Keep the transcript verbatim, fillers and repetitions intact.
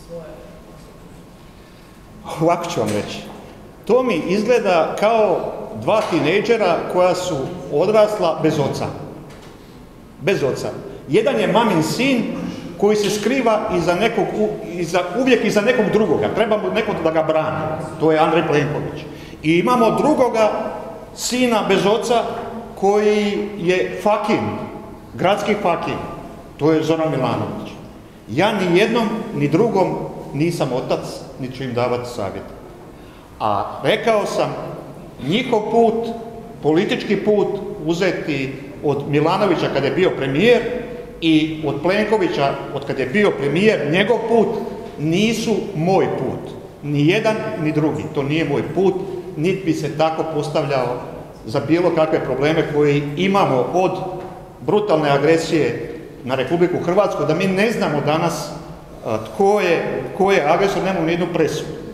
Ovako ću vam reći. To mi izgleda kao dva tinejdžera koja su odrasla bez oca. Bez oca. Jedan je mamin sin koji se skriva iza nekog, iza, uvijek iza nekog drugoga. Treba mu nekog da ga brani. To je Andrej Plenković. I imamo drugoga sina bez oca koji je fakin, gradski fakin. To je Zoran Milanović. Ja ni jednom, ni drugom nisam otac, ni ću im davati savjet. A rekao sam, njihov put, politički put, uzeti od Milanovića kada je bio premijer i od Plenkovića od kada je bio premijer, njegov put, nisu moj put. Ni jedan, ni drugi. To nije moj put, niti bi se tako postavljao za bilo kakve probleme koje imamo od brutalne agresije na Republiku Hrvatsku, da mi ne znamo danas tko je, tko je agresor, nemamo ni jednu presudu.